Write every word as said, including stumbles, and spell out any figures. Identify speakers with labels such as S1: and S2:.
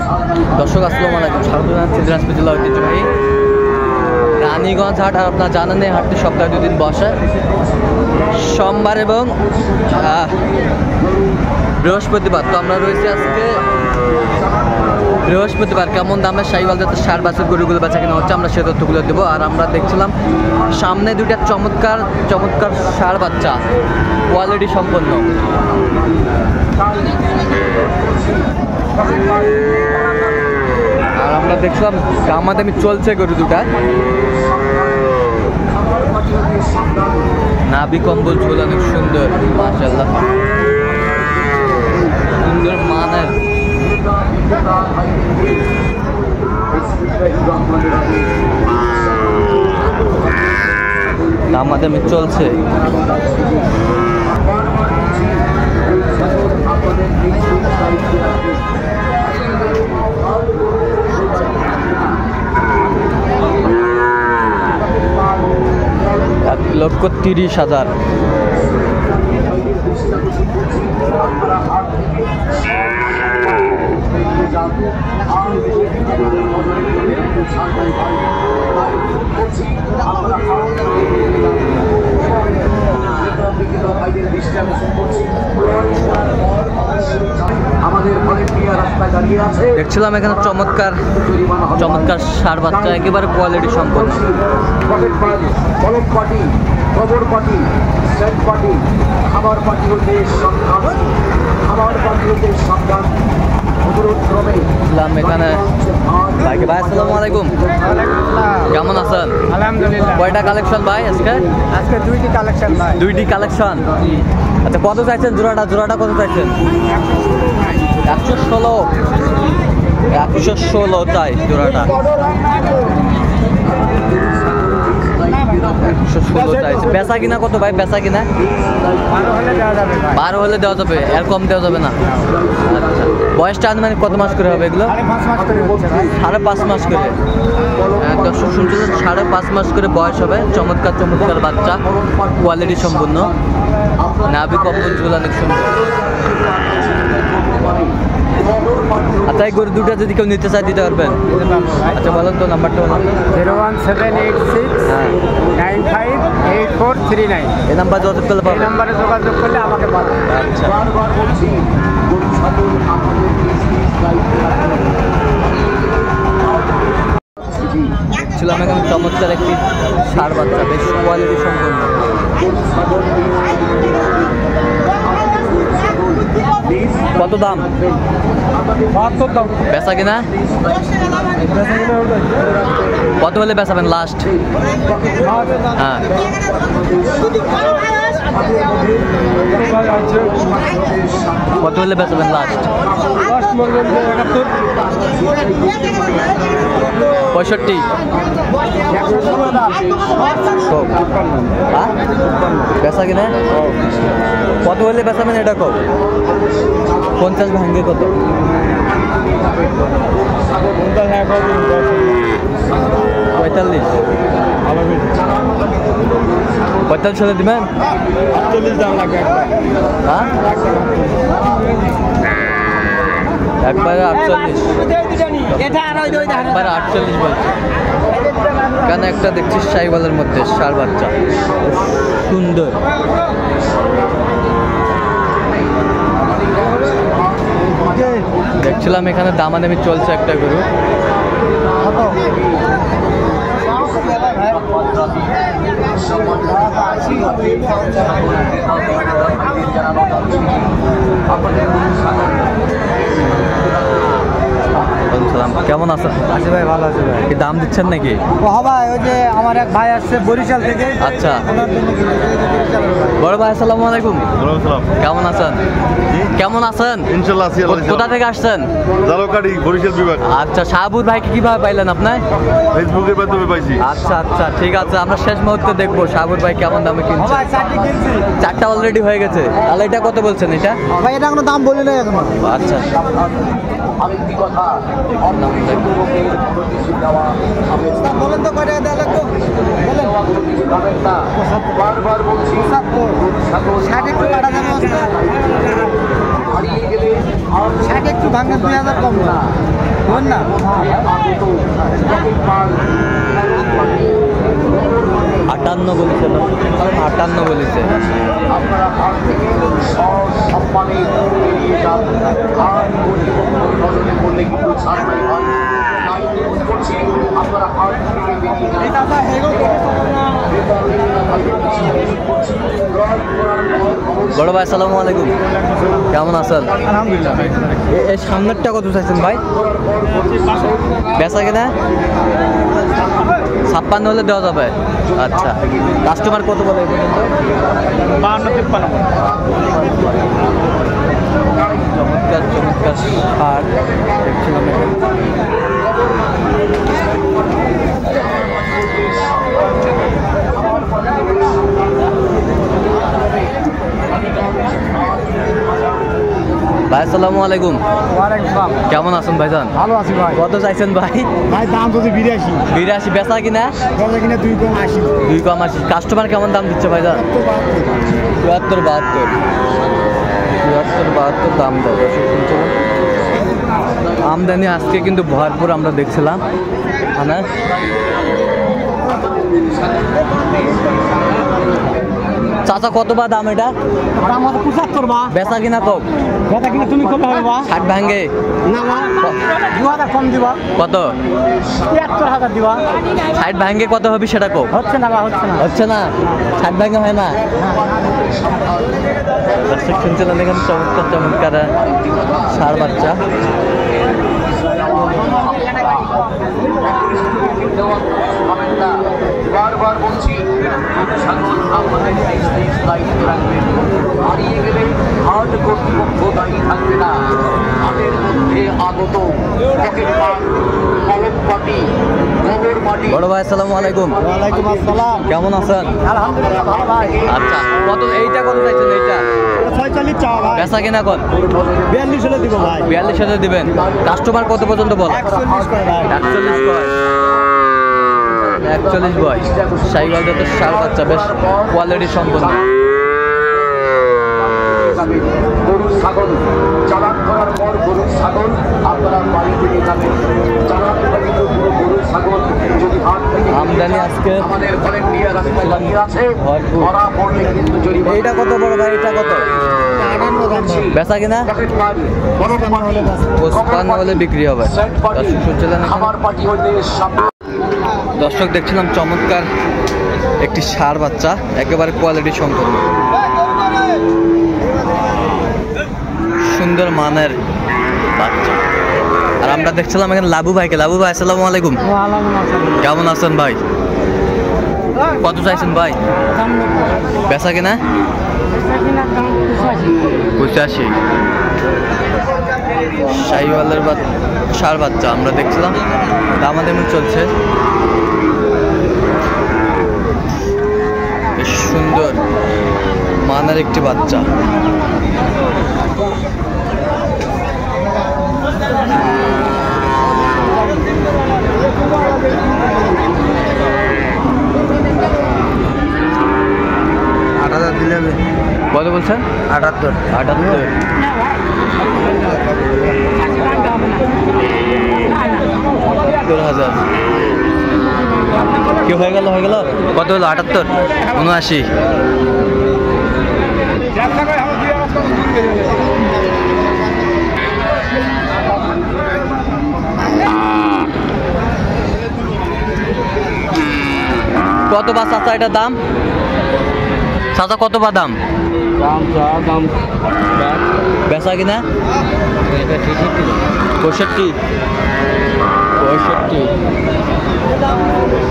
S1: দর্শক আসসালামু আলাইকুম, স্বাগত জানাচ্ছি দিনাজপুর জেলা ঐতিহ্যবাহী রানীগঞ্জ হাট। আর আপনারা জানেন এই হাটটি সপ্তাহে দুদিন বসে, সোমবার এবং বৃহস্পতিবার। তো আমরা রয়েছি আজকে বৃহস্পতিবার। কেমন দামে শাহিওয়াল জাতের ষাঁড় বাছুর গরুগুলো বেচা কেনা হচ্ছে আমরা সে তথ্যগুলো দেবো। আর আমরা দেখছিলাম সামনে দুইটা চমৎকার চমৎকার ষাঁড় বাচ্চা, কোয়ালিটি সম্পন্ন। আর আমরা দেখছিলাম দামাদামি চলছে গরু দুটা। নাভি কম্বল ঝোল অনেক সুন্দর, মাশাআল্লাহ, সুন্দর মানের। দামাদামি চলছে। এক লক্ষ তিরিশ হাজার। দেখছিলাম এখানে চমৎকার চমৎকার ষাঁড় বাচ্চা, একেবারে কোয়ালিটি সম্পন্ন। এখানে ভাইকে ভাই আসসালামু আলাইকুম, কেমন আছেন?
S2: আলহামদুলিল্লাহ।
S1: কয়টা কালেকশন ভাই আজকে?
S2: আজকে দুইটি কালেকশন ভাই।
S1: দুইটি কালেকশন। আচ্ছা, কত চাইছেন জোড়াটা? জোড়াটা কত চাইছেন? একশো ষোলো একশো ষোলো চাই জোড়াটা। একশো ষোলো চাইছে। বেচা কিনা কত ভাই? বেচা কিনা বারো হলে দেওয়া যাবে, এর কম দেওয়া যাবে না। আচ্ছা, বয়সটা আনুমানিক কত মাস করে হবে এগুলো? সাড়ে পাঁচ মাস করে। দর্শক শুনছিলেন, সাড়ে পাঁচ মাস করে বয়স হবে। চমৎকার চমৎকার বাচ্চা, কোয়ালিটি সম্পূর্ণ। নাভি কম্বল ঝোল অনেক সুন্দর। আচ্ছা, এই গরু দুটা যদি কেউ নিতে চায় দিতে পারবেন? আচ্ছা, বলেন তো নাম্বারটা বলেন।
S2: Zero one seven eight six nine five eight four three nine.
S1: এই নাম্বার যোগাযোগ করলে পাবেন।
S2: এই নাম্বারে যোগাযোগ করলে আমাকে পাবেন।
S1: আচ্ছা, ছিলাম এখানে চমৎকার একটি ষাঁড় বাচ্চা, বেশ কোয়ালিটি সম্পন্ন। কত দাম? বেচা কিনা কত হলে বেচাবেন লাস্ট? হ্যাঁ, কত হলে বেচাবেন লাস্ট? পঁয়ষট্টি। বেচা কিনা কত হলে বেচাবেন এটা কব? পঞ্চাশ ভাঙ্গে কত? পঁয়তাল্লিশ। পঁয়তাল্লিশ হলে দিবেন? হ্যাঁ, একবারে আটচল্লিশ। একবারে আটচল্লিশ বলছে। কেন একটা দেখছিস শাহিওয়ালের মধ্যে ষাঁড় বাচ্চা, সুন্দর। দেখছিলাম এখানে দামাদামি চলছে একটা গরু। কেমন আছেন?
S2: আছি ভাই, ভালো আছে ভাই।
S1: কি দাম দিচ্ছেন নাকি?
S2: ও ভাই, ওই যে আমার এক ভাই আসছে বরিশাল থেকে।
S1: আচ্ছা, বড় ভাই আসসালামু আলাইকুম, কেমন আছেন? কেমন আছেন?
S3: ইনশাআল্লাহ আছি।
S1: কোথা থেকে আসছেন?
S3: জালকাঠি, বরিশাল বিভাগ।
S1: আচ্ছা, শাহাবুর ভাইকে কিভাবে পাইলেন আপনার?
S3: ফেসবুকের মাধ্যমে পাইছি।
S1: আচ্ছা আচ্ছা, ঠিক আছে, আমরা শেষ মুহূর্তে দেখবো শাহাবুর ভাই কেমন দামে কিনছে। চারটা অলরেডি হয়ে গেছে। তাহলে এটা কত বলছেন? এটা
S2: ভাই এটা কোনো দাম বলি নাই এখন।
S1: আচ্ছা,
S2: বলেন তো কয় টাকা দেওয়া লাগবে? ষাট একটু কাটা যাবে। ষাট একটু ভাঙে দুই হাজার কম না বল না
S1: আটান্ন বলেছে আটান্ন বলেছে বড় ভাই আসসালামু আলাইকুম, কেমন আছেন?
S2: আলহামদুলিল্লাহ।
S1: এই সামনেরটা কত চাইছেন ভাই? বেচা কিনা ছাপ্পান্ন হলে দেওয়া যাবে। আচ্ছা, কাস্টমার কত বলে এই পর্যন্ত?
S2: বাহান্ন তিপ্পান্ন।
S1: চমৎকার চমৎকার সার দেখছিলাম এখানে। ভাই আসসালামু আলাইকুম, কেমন আছেন ভাইজান?
S2: ভালো আছি ভাই।
S1: কত চাইছেন ভাই?
S2: ভাই দাম যদি বিরাশি
S1: বিরাশি। বেচা কিনা
S2: বেচা কিনা দুই কম আশি।
S1: দুই কম আশি। কাস্টমার কেমন দাম দিচ্ছে ভাইজান? চুয়াত্তর বাহাত্তর চুয়াত্তর বাহাত্তর দাম দেয়। আমদানি আজকে কিন্তু ভরপুর আমরা দেখছিলাম। হ্যাঁ, চাচা কত বা দাম এটা?
S2: দাম হচ্ছে পঁচাত্তর বা।
S1: বেচা কিনা কম?
S2: বেচা কিনা তুমি কত হবে বা?
S1: ষাট ভাঙ্গে
S2: না বা দু হাজার কম দিবা।
S1: কত?
S2: তিয়াত্তর হাজার দিবা।
S1: ষাট ভাঙ্গে কত হবে সেটা কম?
S2: হচ্ছে না বা হচ্ছে না।
S1: হচ্ছে না, ষাট ভাঙ্গে হয় না। দর্শক শুনছিলেন এখানে চমৎকার চমৎকার ষাঁড় বাচ্চা।
S4: বারবার বলছি ছাগল আমাদের দায়িত্ব রাখবেন, হারিয়ে গেলে হাট কর্তৃপক্ষ দায়ী থাকবে না। হাটের মধ্যে আগত পকেট মার, কলম পাটি, গোবর মাটি।
S1: বড় ভাই আসসালামু আলাইকুম,
S2: ওয়ালাইকুম আসসালাম।
S1: কেমন আছেন?
S2: আলহামদুলিল্লাহ ভালো ভাই।
S1: আচ্ছা, কত এইটা কত চাইছেন? এইটা
S2: ছয়চল্লিশ চাওয়া ভাই।
S1: বেচা কিনা কত?
S2: বিয়াল্লিশ হলে দিব ভাই।
S1: বিয়াল্লিশ হাজার দিবেন। কাস্টমার কত পর্যন্ত বলে?
S2: একচল্লিশ করে ভাই।
S1: একচল্লিশ বয় একচল্লিশ বয় সাইকেল যাতে ষাঁড় বাচ্চা বেশ কোয়ালিটি সম্পন্ন।
S4: গরু ছাগল চালান করার পর গরু ছাগল আপনারা বাড়িতে নিয়ে যাবেন। চালান করিত গরু ছাগল যদি হাট থেকে
S1: আমদানি আজকে
S4: আমাদের ভলেন্টিয়ার রাস্তায় দাঁড়িয়ে আছে,
S1: ভরপুর।
S4: ধরা পড়লে কিন্তু জরিমানা।
S1: এইটা কত বড় ভাই? এটা কত বেচা কিনা?
S4: পকেট মার, কলম মাটি,
S1: পঁচপান্ন হলে বিক্রি হবে।
S4: সেট পাটি,
S1: দর্শক শুনছিলেন এখানে?
S4: খাবার পাটি হইতে সামনে।
S1: দর্শক দেখছিলাম চমৎকার একটি ষাঁড় বাচ্চা, একেবারে কোয়ালিটি সম্পন্ন, সুন্দর মানের বাচ্চা। আর আমরা দেখছিলাম এখানে লাবু ভাইকে। লাবু ভাই আসসালামু আলাইকুম, কেমন আছেন ভাই? কত চাইছেন ভাই? বেচা কিনা পঁচাশি। শাহিওয়ালের ষাঁড় বাচ্চা আমরা দেখছিলাম, দামাদামি চলছে। বেশ সুন্দর মানের একটি বাচ্চা।
S2: আট হাজার দিলে
S1: কত বলছেন?
S2: আটাত্তর।
S1: আটাত্তর। আটাত্তর হাজার। কি হয়ে গেল? হয়ে গেল কত হলো? আটাত্তর, উনআশি। কত বা চাচা এটার দাম? চাচা কত বা দাম? বেচা কিনা পঁয়ষট্টি পঁয়ষট্টি